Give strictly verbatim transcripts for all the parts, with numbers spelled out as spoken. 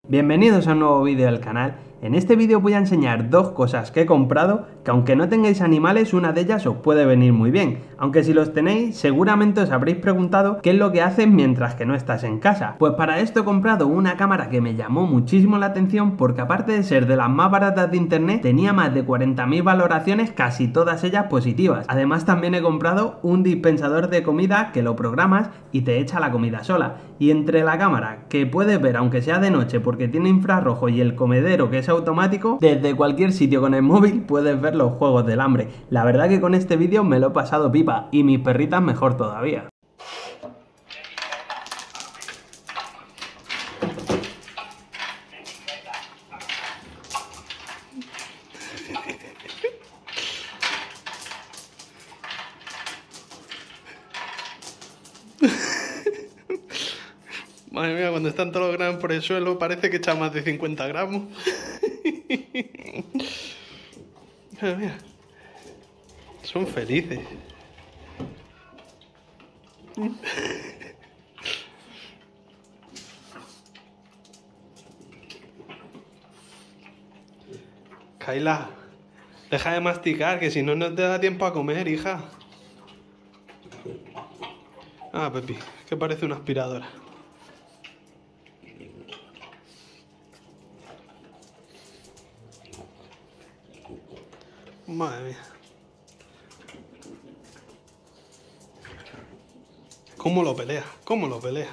Bienvenidos a un nuevo vídeo del canal. En este vídeo voy a enseñar dos cosas que he comprado que aunque no tengáis animales, una de ellas os puede venir muy bien. Aunque si los tenéis, seguramente os habréis preguntado qué es lo que hacen mientras que no estás en casa. Pues para esto he comprado una cámara que me llamó muchísimo la atención porque aparte de ser de las más baratas de internet, tenía más de cuarenta mil valoraciones, casi todas ellas positivas. Además también he comprado un dispensador de comida que lo programas y te echa la comida sola. Y entre la cámara, que puedes ver aunque sea de noche porque tiene infrarrojo, y el comedero que es automático, desde cualquier sitio con el móvil puedes ver los juegos del hambre. La verdad que con este vídeo me lo he pasado pipa y mis perritas mejor todavía. Madre mía, cuando están todos los gramos por el suelo parece que echa más de cincuenta gramos. Mira, mira. Son felices. Kayla, deja de masticar, que si no, no te da tiempo a comer, hija. Ah, Pepi, que parece una aspiradora. Madre mía. ¿Cómo lo pelea? ¿Cómo lo pelea?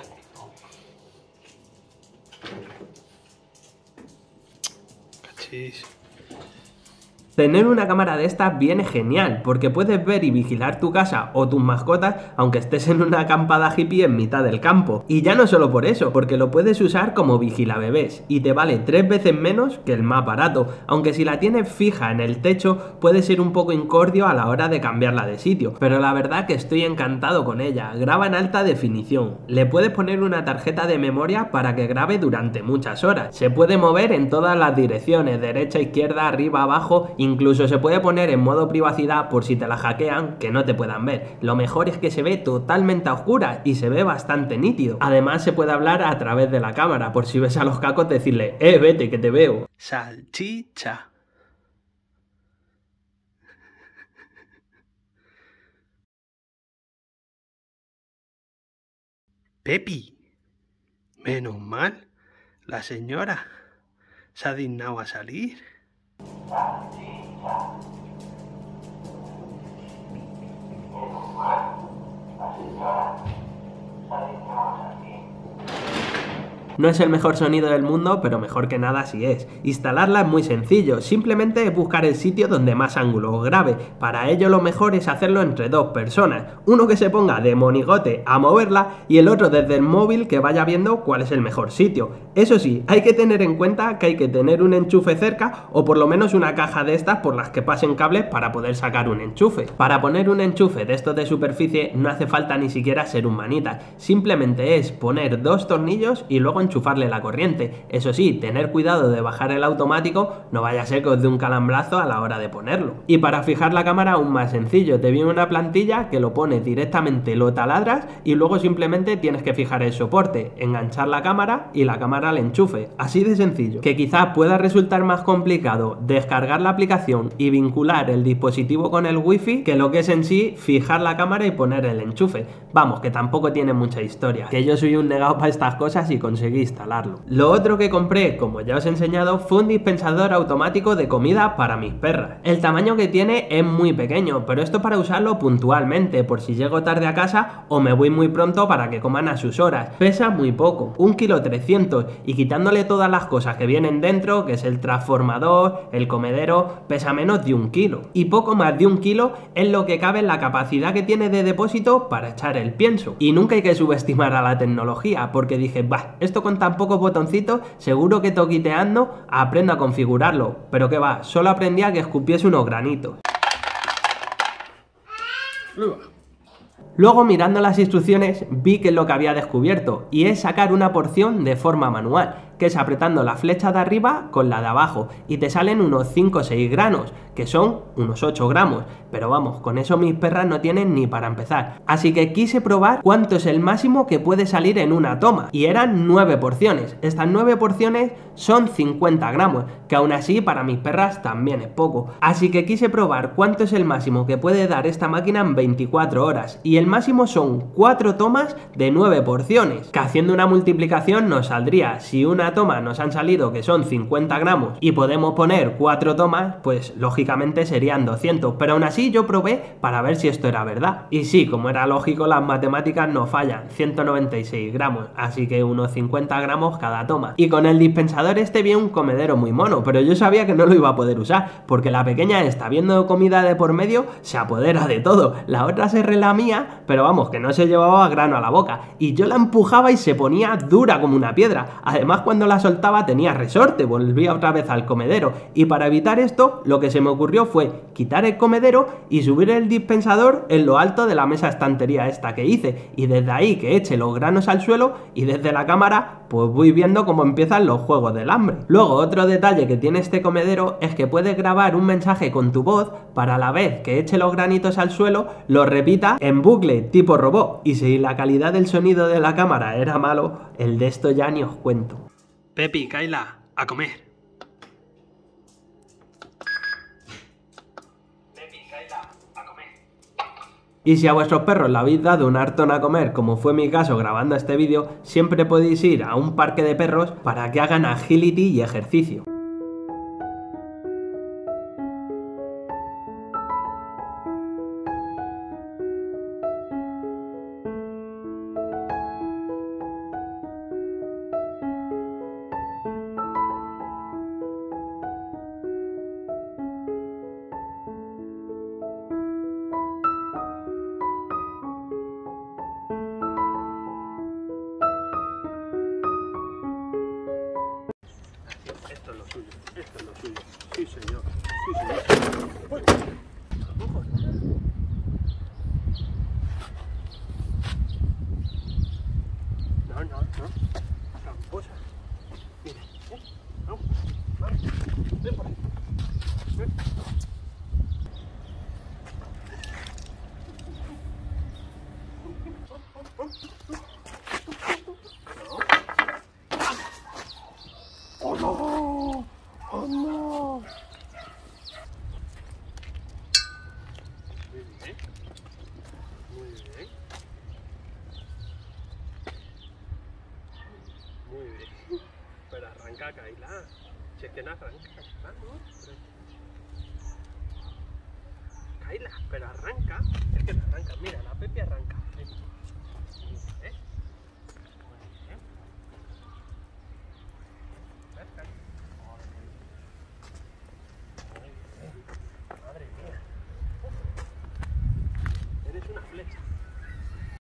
Cachis. Tener una cámara de estas viene genial, porque puedes ver y vigilar tu casa o tus mascotas aunque estés en una acampada hippie en mitad del campo. Y ya no solo por eso, porque lo puedes usar como vigilabebés y te vale tres veces menos que el más barato, aunque si la tienes fija en el techo puede ser un poco incordio a la hora de cambiarla de sitio, pero la verdad que estoy encantado con ella. Graba en alta definición, le puedes poner una tarjeta de memoria para que grabe durante muchas horas, se puede mover en todas las direcciones, derecha, izquierda, arriba, abajo. Incluso se puede poner en modo privacidad por si te la hackean, que no te puedan ver. Lo mejor es que se ve totalmente a oscuras y se ve bastante nítido. Además se puede hablar a través de la cámara, por si ves a los cacos decirle, eh, vete que te veo. Salchicha. Pepi. Menos mal, la señora se ha dignado a salir. No es el mejor sonido del mundo, pero mejor que nada sí es. Instalarla es muy sencillo, simplemente es buscar el sitio donde más ángulo os grabe. Para ello lo mejor es hacerlo entre dos personas, uno que se ponga de monigote a moverla y el otro desde el móvil que vaya viendo cuál es el mejor sitio. Eso sí, hay que tener en cuenta que hay que tener un enchufe cerca o por lo menos una caja de estas por las que pasen cables para poder sacar un enchufe. Para poner un enchufe de estos de superficie no hace falta ni siquiera ser un manitas, simplemente es poner dos tornillos y luego enchufarle la corriente. Eso sí, tener cuidado de bajar el automático, no vaya a ser que os dé un calambrazo a la hora de ponerlo. Y para fijar la cámara aún más sencillo, te viene una plantilla que lo pones directamente, lo taladras y luego simplemente tienes que fijar el soporte, enganchar la cámara y la cámara al enchufe. Así de sencillo. Que quizás pueda resultar más complicado descargar la aplicación y vincular el dispositivo con el wifi que lo que es en sí fijar la cámara y poner el enchufe. Vamos, que tampoco tiene mucha historia, que yo soy un negado para estas cosas y conseguí instalarlo. Lo otro que compré, como ya os he enseñado, fue un dispensador automático de comida para mis perras. El tamaño que tiene es muy pequeño, pero esto para usarlo puntualmente, por si llego tarde a casa o me voy muy pronto para que coman a sus horas. Pesa muy poco, un kilo trescientos, y quitándole todas las cosas que vienen dentro, que es el transformador, el comedero, pesa menos de un kilo. Y poco más de un kilo es lo que cabe en la capacidad que tiene de depósito para echar el pienso. Y nunca hay que subestimar a la tecnología, porque dije, bah, esto con tan pocos botoncitos, seguro que toquiteando aprendo a configurarlo. Pero que va, solo aprendí a que escupiese unos granitos. Luego, mirando las instrucciones, vi que es lo que había descubierto, y es sacar una porción de forma manual. que es apretando la flecha de arriba con la de abajo y te salen unos cinco o seis granos, que son unos ocho gramos, pero vamos, con eso mis perras no tienen ni para empezar. Así que quise probar cuánto es el máximo que puede salir en una toma, y eran nueve porciones. Estas nueve porciones son cincuenta gramos, que aún así para mis perras también es poco. Así que quise probar cuánto es el máximo que puede dar esta máquina en veinticuatro horas, y el máximo son cuatro tomas de nueve porciones, que haciendo una multiplicación nos saldría, si una toma nos han salido que son cincuenta gramos y podemos poner cuatro tomas, pues lógicamente serían doscientos, pero aún así yo probé para ver si esto era verdad. Y sí, como era lógico, las matemáticas no fallan, ciento noventa y seis gramos, así que unos cincuenta gramos cada toma. Y con el dispensador este vi un comedero muy mono, pero yo sabía que no lo iba a poder usar, porque la pequeña esta, viendo comida de por medio, se apodera de todo. La otra se relamía, pero vamos, que no se llevaba grano a la boca, y yo la empujaba y se ponía dura como una piedra. Además, cuando la soltaba tenía resorte, volvía otra vez al comedero, y para evitar esto, lo que se me ocurrió fue quitar el comedero y subir el dispensador en lo alto de la mesa estantería esta que hice, y desde ahí que eche los granos al suelo, y desde la cámara pues voy viendo cómo empiezan los juegos del hambre. Luego, otro detalle que tiene este comedero es que puedes grabar un mensaje con tu voz para a la vez que eche los granitos al suelo, lo repita en bucle tipo robot, y si la calidad del sonido de la cámara era malo, el de esto ya ni os cuento. Pepi, Kaila, a comer. Y si a vuestros perros le habéis dado un hartón a comer, como fue mi caso grabando este vídeo, siempre podéis ir a un parque de perros para que hagan agility y ejercicio. Esto es lo suyo, esto es lo suyo. Sí, señor. Sí, señor. Uy, tampoco. No, no, no. Tramposa. Mira, ¿eh? Vamos, vamos. Ven por ahí. Ven. ¡Oh, no! ¡Oh, no! Muy bien. Muy bien. Muy bien. Pero arranca, Kaila. Si es que no arranca. Vamos. Kaila, pero arranca. Es que no arranca. Mira, la Pepi arranca. Muy bien. Muy bien. Perfecto. Madre mía. Eres una flecha.